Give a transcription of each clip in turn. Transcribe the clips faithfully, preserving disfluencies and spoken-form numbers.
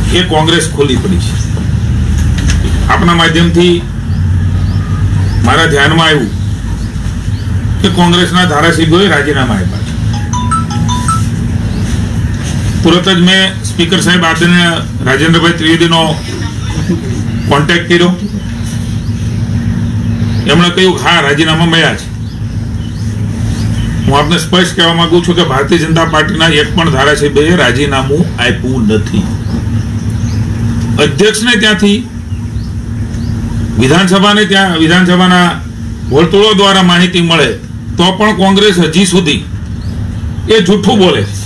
એ કોંગ્રેસ ખોલી પડી છે. આપના માધ્યમથી મારા ધ્યાનમાં આવ્યું કે કોંગ્રેસના ધારાસભ્યોએ રાજીનામા આપ્યા છે. તુરત જ મેં સ્પીકર સાહેબ આદરણીય રાજેન્દ્રભાઈ ત્રિવેદીનો કોન્ટેક્ટ કર્યો. એમણે કહ્યું હા રાજીનામા મળ્યા છે. હું આપને સ્પષ્ટ કહેવા માંગુ છું કે ભારતીય જનતા પાર્ટીના એક પણ ધારાસભ્યએ રાજીનામું આપ્યું નથી. અધ્યક્ષને ત્યાંથી વિધાનસભાને ત્યાં વિધાનસભાના વોલતોળો દ્વારા માહિતી મળે તો પણ કોંગ્રેસ હજી સુધી એ જૂઠું બોલે છે.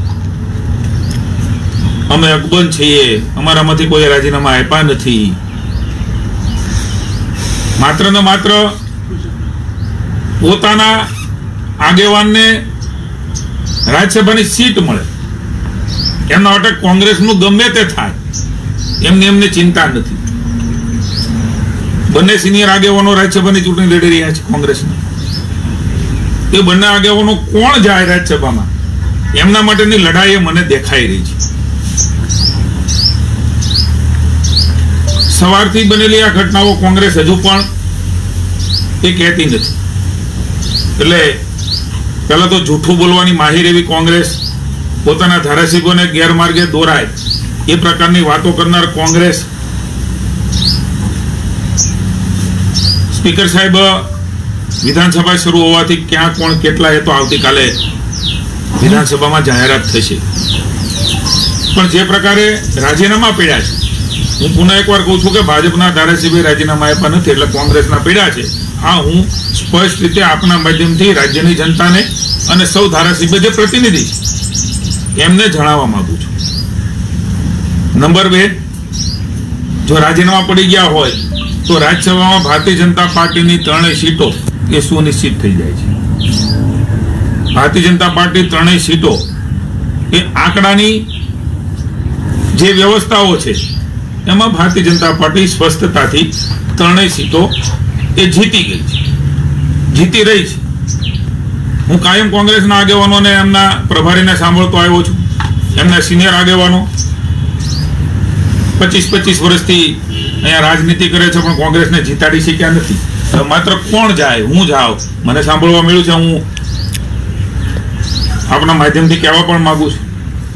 અમે અકબંધ છીએ, અમારામાંથી કોઈ રાજીનામા આપ્યા નથી. માત્ર ને માત્ર પોતાના આગેવાનને રાજ્યસભાની સીટ મળે એમના માટે કોંગ્રેસનું ગમે તે થાય એમની એમને ચિંતા નથી. બંને સિનિયર આગેવાનો રાજ્યસભાની ચૂંટણી લડી રહ્યા છે કોંગ્રેસની. એ બંને આગેવાનો કોણ જાય રાજ્યસભામાં એમના માટેની લડાઈ મને દેખાઈ રહી છે. સવારથી બનેલી આ ઘટનાઓ કોંગ્રેસ હજુ પણ એ કહેતી નથી. એટલે પહેલા તો જૂઠું બોલવાની માહિર એવી કોંગ્રેસ, પોતાના ધારાસભ્યોને ગેરમાર્ગે દોરાય એ પ્રકારની વાતો કરનાર કોંગ્રેસ. સ્પીકર સાહેબ વિધાનસભા શરૂ હોવાથી ક્યાં કોણ કેટલા એ તો આવતીકાલે વિધાનસભામાં જાહેરાત થશે. પણ જે પ્રકારે રાજીનામા પડ્યા છે, હું પુનઃ એકવાર કહું છું કે ભાજપના ધારાસભ્ય રાજીનામા આપ્યા નથી એટલે કોંગ્રેસના પડ્યા છે. આ હું સ્પષ્ટ રીતે આપના માધ્યમથી રાજ્યની જનતાને અને સૌ ધારાસભ્ય જે પ્રતિનિધિ એમને જણાવવા માંગુ છું. નંબર બે, જો રાજીનામા પડી ગયા હોય તો રાજ્યસભામાં ભારતીય જનતા પાર્ટીની ત્રણેય સીટો એ સુનિશ્ચિત થઈ જાય છે. ભારતીય જનતા પાર્ટી ત્રણેય સીટો એ આંકડાની જે વ્યવસ્થાઓ છે એમાં ભારતીય જનતા પાર્ટી સ્પષ્ટતાથી ત્રણેય સીટો એ જીતી ગઈ છે, જીતી રહી છે. હું કાયમ કોંગ્રેસના આગેવાનોને એમના પ્રભારીને સાંભળતો આવ્યો છું. એમના સિનિયર આગેવાનો પચીસ પચીસ વર્ષથી અહીંયા રાજનીતિ કરે છે પણ કોંગ્રેસને જીતાડી શક્યા નથી. માત્ર કોણ જાય, હું જાઉં, મને સાંભળવા મળ્યું છે. હું આપના માધ્યમથી કહેવા પણ માંગુ છું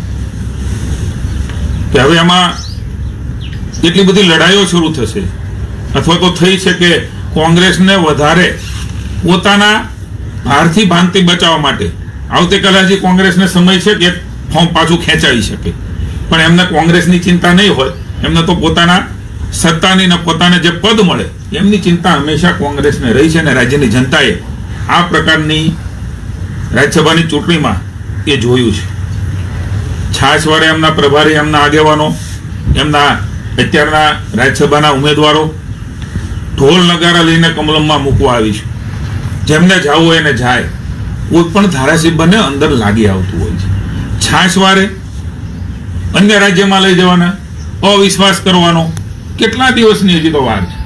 કે હવે એમાં એટલી બધી લડાઈઓ શરૂ થશે અથવા તો થઈ છે કે કોંગ્રેસને વધારે પોતાના ભારથી ભાંતિ બચાવવા માટે આવતીકાલે હજી કોંગ્રેસને સમય છે કે ફોર્મ પાછું ખેંચાવી શકે. પણ એમને કોંગ્રેસની ચિંતા નહીં હોય, એમને તો પોતાના સત્તાની ને પોતાને જે પદ મળે એમની ચિંતા હંમેશા કોંગ્રેસને રહી છે. અને રાજ્યની જનતાએ આ પ્રકારની રાજ્યસભાની ચૂંટણીમાં એ જોયું છે. છાશવારે એમના પ્રભારી, એમના આગેવાનો, એમના અત્યારના રાજ્યસભાના ઉમેદવારો ઢોલ નગારા લઈને કમલમમાં મૂકવા આવીશું. જેમને જવું હોય એને જાય. કોઈ પણ ધારાસભ્યને અંદર લાગી આવતું હોય છે. છાશવારે અન્ય રાજ્યમાં લઈ જવાના, અવિશ્વાસ કરવાનો કેટલા દિવસની હજી તો વાર છે.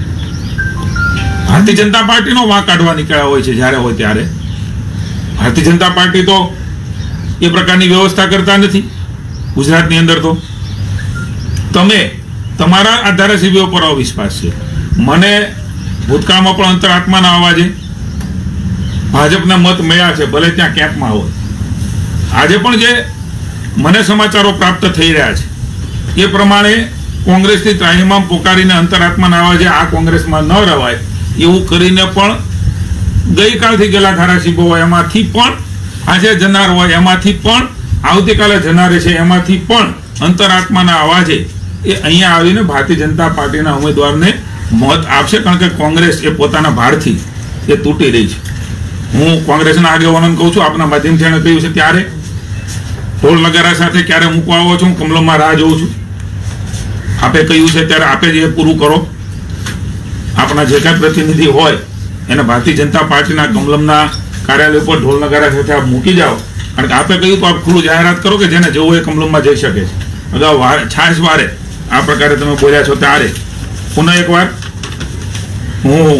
ભારતીય જનતા પાર્ટીનો વાંક કાઢવા નીકળ્યા હોય છે જ્યારે હોય ત્યારે. ભારતીય જનતા પાર્ટી તો એ પ્રકારની વ્યવસ્થા કરતા નથી ગુજરાતની અંદર. તો તમે તમારા આ ધારાસભ્યો પર અવિશ્વાસ છે. મને ભૂતકાળમાં પણ અંતરાત્માના અવાજે ભાજપના મત મળ્યા છે, ભલે ત્યાં કેમ્પમાં હોય. આજે પણ જે મને સમાચારો પ્રાપ્ત થઈ રહ્યા છે એ પ્રમાણે કોંગ્રેસની ત્રાહિમામ પોકારીને અંતરાત્માના અવાજે આ કોંગ્રેસમાં ન રવાય એવું કરીને પણ ગઈકાલથી ગયેલા ધારાસભ્યો હોય એમાંથી પણ આજે જનાર હોય એમાંથી પણ આવતીકાલે જનારે છે એમાંથી પણ અંતરાત્માના અવાજે એ અહીંયા આવીને ભારતીય જનતા પાર્ટીના ઉમેદવારને મત આપશે. કારણ કે કોંગ્રેસ એ પોતાના ભારથી એ તૂટી રહી છે. હું કોંગ્રેસના આગેવાનોને કહું છું, આપના માધ્યમથી એને કહ્યું છે ત્યારે ઢોલ નગારા સાથે ક્યારે મૂકવા આવો છો, હું કમલમમાં રાહ જોઉં છું. આપે કહ્યું છે ત્યારે આપે જ એ પૂરું કરો. આપણા જે કાંઈ પ્રતિનિધિ હોય એને ભારતીય જનતા પાર્ટીના કમલમના કાર્યાલય પર ઢોલ નગારા સાથે આપ મૂકી જાઓ. કારણ કે આપે કહ્યું તો આપ ખુલ્લું જાહેરાત કરો કે જેને જવું એ કમલમમાં જઈ શકે છે. અગાઉ છાશ વારે આ પ્રકારે તમે બોલ્યા છો ત્યારે પુનઃ એકવાર હું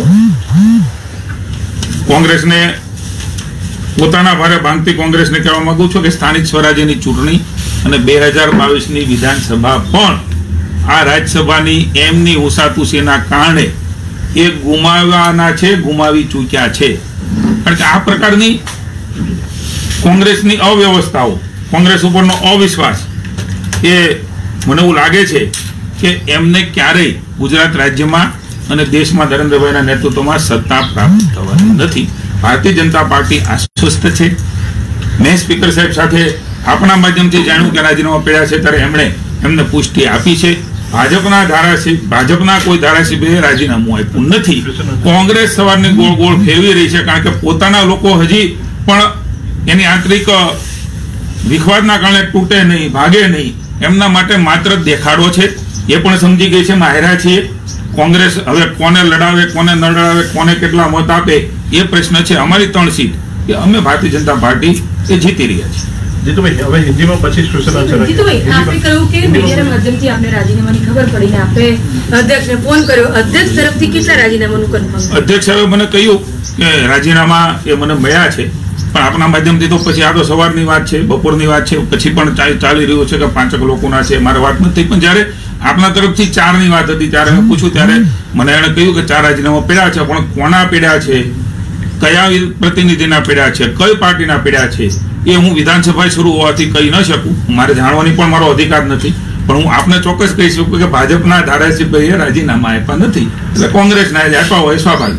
કોંગ્રેસને પોતાના ભારે ભાંગતી કોંગ્રેસને કહેવા માંગુ છું કે સ્થાનિક સ્વરાજ્યની ચૂંટણી અને બે હજાર બાવીસની વિધાનસભા પણ આ રાજ્યસભાની એમની ઉસાતુસીના કારણે એ ગુમાવવાના છે, ગુમાવી ચૂક્યા છે. કારણ કે આ પ્રકારની કોંગ્રેસની અવ્યવસ્થાઓ, કોંગ્રેસ ઉપરનો અવિશ્વાસ, એ મને એવું લાગે છે કે એમને ક્યારેય ગુજરાત રાજ્યમાં અને દેશમાં નરેન્દ્રભાઈના નેતૃત્વમાં સત્તા પ્રાપ્ત થવાની નથી. ભારતીય જનતા પાર્ટી આશ્વસ્ત છે. મેં સ્પીકર સાહેબ સાથે આપણા માધ્યમથી જાણ્યું કે રાજીનામા પડ્યા છે ત્યારે એમણે એમને પુષ્ટિ આપી છે. ભાજપના ધારાસભ્ય ભાજપના કોઈ ધારાસભ્યએ રાજીનામું આપ્યું નથી. કોંગ્રેસ સવારની ગોળ ગોળ ફેરવી રહી છે, કારણ કે પોતાના લોકો હજી પણ એની આંતરિક વિખવાદના કારણે તૂટે નહીં, ભાગે નહીં, એમના માટે માત્ર દેખાડો છે. એ પણ સમજી ગઈ છે, માહેરા છીએ. કોંગ્રેસ હવે કોને લડાવે, કોને ન લડાવે, કોને કેટલા મત આપે એ પ્રશ્ન છે. અમારી ત્રણ સીટ કે અમે ભારતીય જનતા પાર્ટી એ જીતી રહ્યા છીએ. જીતુભાઈ, હવે હિન્દીમાં પચીસ ક્વેશ્ચન આન્સર. જીતુભાઈ, આપે કહ્યું કે મીડિયાના માધ્યમથી આપને રાજીનામાની ખબર પડીને આપે અધ્યક્ષને ફોન કર્યો. અધ્યક્ષ તરફથી કેટલા રાજીનામાનું કન્ફર્મ? અધ્યક્ષ સાહેબે મને કહ્યું કે રાજીનામા એ મને મળ્યા છે, પણ આપણા માધ્યમથી તો પછી આ તો સવારની વાત છે, બપોરની વાત છે, પછી પણ ચાલી રહ્યું છે કે પાંચક લોકોના છે, મારે વાત નથી. પણ જયારે આપણા તરફથી ચારની વાત હતી ત્યારે મેં પૂછ્યું ત્યારે મને એણે કહ્યું કે ચાર રાજીનામા પડ્યા છે, પણ કોના પડ્યા છે, કયા પ્રતિનિધિના પડ્યા છે, કઈ પાર્ટીના પડ્યા છે, એ હું વિધાનસભા શરૂ હોવાથી કહી ન શકું. મારે જાણવાની પણ મારો અધિકાર નથી. પણ હું આપને ચોક્કસ કહી શકું કે ભાજપના ધારાસભ્યએ રાજીનામા આપ્યા નથી, એટલે કોંગ્રેસના આપ્યા હોય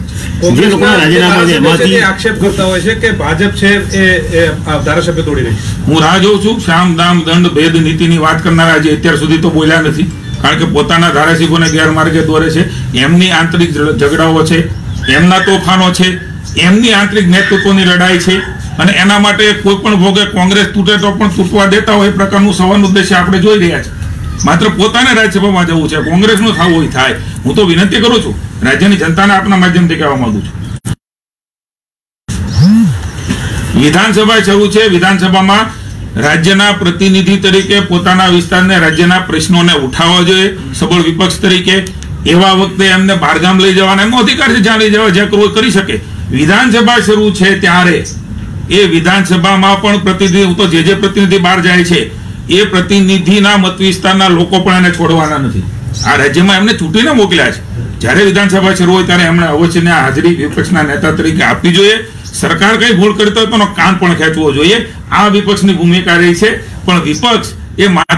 સ્વાભાવિક છે. આક્ષેપ કરતા હોય છે કે ભાજપ છે એ ધારાસભ્ય તોડી રહી. હું રાહ જોઉં છું. શામ દામ દંડ ભેદ નીતિની વાત કરનારા આજે અત્યાર સુધી તો બોલ્યા નથી, કારણ કે પોતાના ધારાસભ્યોને ગેરમાર્ગે દોરે છે. એમની આંતરિક ઝઘડાઓ છે, એમના તોફાનો છે, એમની આંતરિક નેતૃત્વની લડાઈ છે, અને એના માટે કોઈ પણ ભોગે કોંગ્રેસ તૂટે તો પણ તૂટવા દેતા હોય એ પ્રકારનું સવન ઉદ્દેશ્ય આપણે જોઈ રહ્યા છે. માત્ર પોતાને રાજ્યસભામાં જવું છે, કોંગ્રેસનું થવું હોય થાય. હું તો વિનંતી કરું છું, રાજ્યની જનતાને આપના માધ્યમથી કહેવા માંગુ છું, વિધાનસભા શરૂ છે. વિધાનસભામાં રાજ્યના પ્રતિનિધિ તરીકે પોતાના વિસ્તારને, રાજ્યના પ્રશ્નોને ઉઠાવવા જોઈએ. સબળ વિપક્ષ તરીકે એવા વખતે એમને બહારગામ લઈ જવાના એમનો અધિકાર છે, જ્યાં લઈ જવા જ્યાં કરવું કરી શકે. વિધાનસભા શરૂ છે ત્યારે એ વિધાનસભામાં પણ પ્રતિનિધિ, તો જે જે પ્રતિનિધિ બહાર જાય છે એ પ્રતિનિધિના મત વિસ્તારના લોકો પણ એને છોડવાના નથી. આ રાજ્યમાં એમને ચૂંટીને મોકલ્યા છે. જ્યારે વિધાનસભા શરૂ હોય ત્યારે એમણે અવશ્ય હાજરી વિપક્ષના નેતા તરીકે આપવી જોઈએ. સરકાર કઈ ભૂલ કરતો હોય તો એનો કાન પણ ખેંચવો જોઈએ. આ વિપક્ષની ભૂમિકા રહી છે, પણ વિપક્ષ એ માત્ર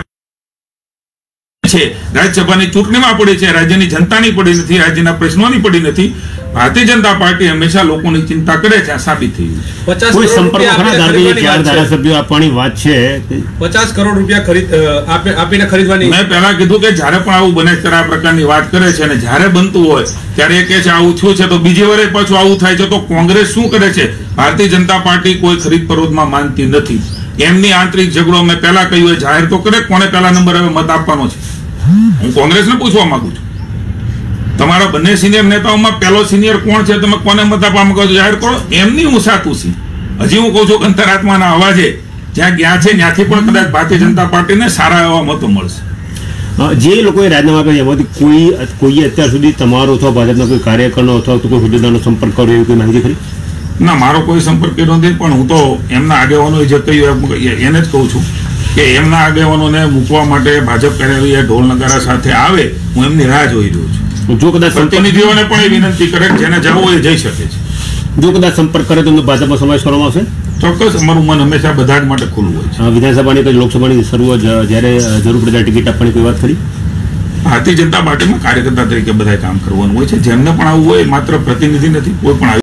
છે રાજ્યસભાની ચૂંટણીમાં પડી છે, રાજ્યની જનતાની પડી નથી, રાજ્યના પ્રશ્નોની પડી નથી. ભારતીય જનતા પાર્ટી હંમેશા લોકોની ચિંતા કરે છે, આ સાબિત થયું છે. કોઈ સંપર્ક ચાર ધારાસભ્યો આપવાની વાત છે, પચાસ કરોડ રૂપિયા ખરીદ આપીને ખરીદવાની. મેં પહેલા કીધું કે જયારે પણ આવું બને ત્યારે આ પ્રકારની વાત કરે છે, અને જયારે બનતું હોય ત્યારે એ કહે છે આવું થયું છે, તો બીજી વારે પાછું આવું થાય છે. તો કોંગ્રેસ શું કરે છે? ભારતીય જનતા પાર્ટી કોઈ ખરીદ ફરોદમાં માનતી નથી. એમની આંતરિક ઝઘડો મેં પહેલા કહ્યું હોય જાહેર તો કરે, કોને પહેલા નંબર હવે મત આપવાનો છે. હું કોંગ્રેસને પૂછવા માંગુ છું, તમારા બંને સિનિયર નેતાઓમાં પહેલો સિનિયર કોણ છે, તમે કોને મત આપવા માંગો છો જાહેર કરો. એમની ઉસાતુસી હજી હું કહું છું કે અંતરાત્માના અવાજે જ્યાં ગયા છે ત્યાંથી પણ કદાચ ભારતીય જનતા પાર્ટીને સારા એવા મતો મળશે. જે લોકોએ રાજીનામા આપ્યા એમાંથી કોઈ કોઈએ અત્યાર સુધી તમારો અથવા ભાજપના કોઈ કાર્યકરનો અથવા તો કોઈ હોદ્દેદારનો સંપર્ક કર્યો એવી કોઈ માહિતી ખરી? ના, મારો કોઈ સંપર્ક કર્યો નથી, પણ હું તો એમના આગેવાનોએ જે કહ્યું એને જ કહું છું કે એમના આગેવાનોને મૂકવા માટે ભાજપ કરેલી ઢોલ નગારા સાથે આવે, હું એમની રાહ જોઈ રહ્યો છું. જો કદાચ પ્રતિનિધિઓને પણ એ વિનંતી કરે જેને જવું હોય જઈ શકે છે. જો કદાચ સંપર્ક કરે તો ભાજપમાં સમાવેશ કરવામાં આવશે? ચોક્કસ, અમારું મન હંમેશા બધા જ માટે ખુલ્લું હોય છે. વિધાનસભાની કે લોકસભાની શરૂઆત જ્યારે જરૂર પડે ટિકિટ આપવાની કોઈ વાત ખરી? ભારતીય જનતા પાર્ટીમાં કાર્યકર્તા તરીકે બધા કામ કરવાનું હોય છે. જેમને પણ આવવું હોય માત્ર પ્રતિનિધિ નથી, કોઈ પણ